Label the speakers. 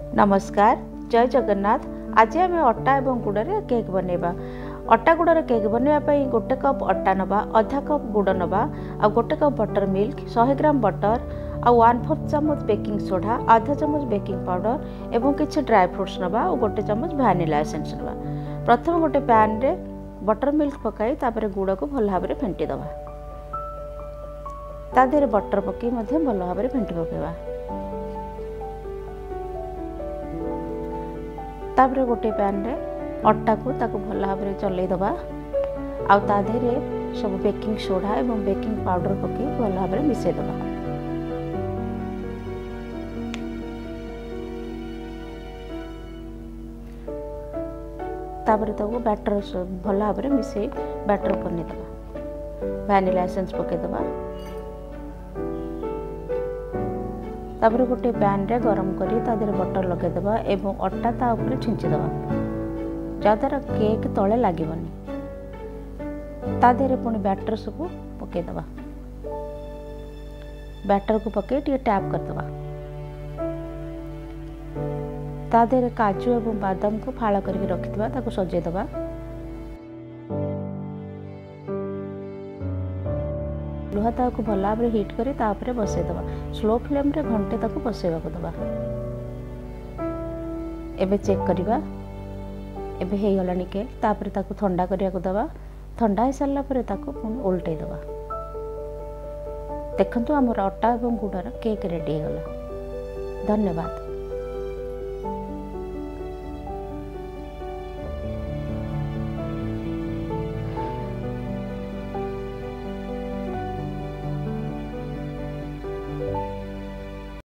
Speaker 1: नमस्कार, जय जगन्नाथ। आज आम अटा और गुड़ केक बनवा। अटा गुड़ केक बनवाई गोटे कप अटा नवा, आधा कप गुड़ नवा, आ गोटे cup butter milk, 100 gram butter, आ 1/4 चम्मच बेकिंग सोडा, आधा चम्मच बेकिंग पाउडर एवं किसी ड्राई फ्रुट्स नवा और गोटे चम्मच वैनिला एसेंस नवा। प्रथम गोटे पैन रे बटर मिल्क पकाई तापर गुड़ को भल भाव में फेंटी दवा। ता देहरे बटर पकई भल भाव में फेंटी पकेवा। तापर गोटे पैन रे अटा को ताको भल भाव में चलई दवा। आ ता देहरे सब बेकिंग सोडा एवं बेकिंग पाउडर पकई भल भाव में मिसई दवा। तापर ताको बैटर भल भाव में मिसई बैटर बन दवा। वैनिला एसेंस पकई दवा। तापर गोटे पैन रे गरम करी ता देहरे बटर लगे दवा एवं अटा ता ऊपर छिंची दवा जद्वारा केक तले लागबनी। ता देहरे पुणी बैटर सब पकई दवा। बैटर को पकई टे टैप कर दवा। ता देहरे काजू एवं बादाम को फाड़ा करके रखिदवा ताको सजे दवा। लुहा ताको भल भाव में हिट करी तापर बसई दवा। स्लो फ्लेम रे घंटे ताको बसैवा को दवा। एबे चेक करिबा। एबे हे गलानी केक। तापर ताको ठंडा करिया को दवा। ठंडा हो सारा पर ताको पुणी उल्टै दवा। देखंतु हमर अटा एवं गुड़र केक रेडी हो गला। धन्यवाद।